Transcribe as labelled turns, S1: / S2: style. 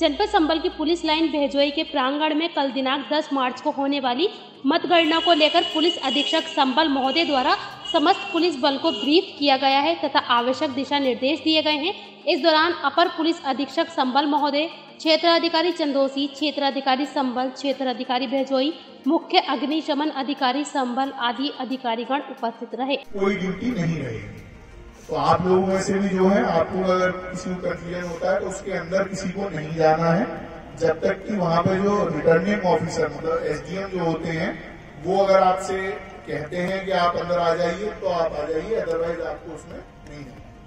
S1: जनपद संबल की police line भेजोई के प्रांगण में कल दिनांक 10 मार्च को होने वाली मतगणना को लेकर पुलिस अधीक्षक संबल महोदय द्वारा समस्त पुलिस बल को ब्रीफ किया गया है तथा आवश्यक दिशा निर्देश दिए गए हैं। इस दौरान अपर पुलिस अधीक्षक संबल महोदय, क्षेत्राधिकारी चंदोसी, क्षेत्राधिकारी संबल, क्षेत्राधिकारी भेजोई, मुख्य अग्निशमन अधिकारी संबल आदि अधिकारीगण उपस्थित रहे।
S2: कोई ड्यूटी नहीं रहेगी, तो आप लोगों में से भी जो है, आपको अगर किसी को कंफ्यूजन होता है तो उसके अंदर किसी को नहीं जाना है जब तक कि वहाँ पे जो रिटर्निंग ऑफिसर मतलब एसडीएम जो होते हैं वो अगर आपसे कहते हैं कि आप अंदर आ जाइए तो आप आ जाइए, अदरवाइज आपको उसमें नहीं जाना।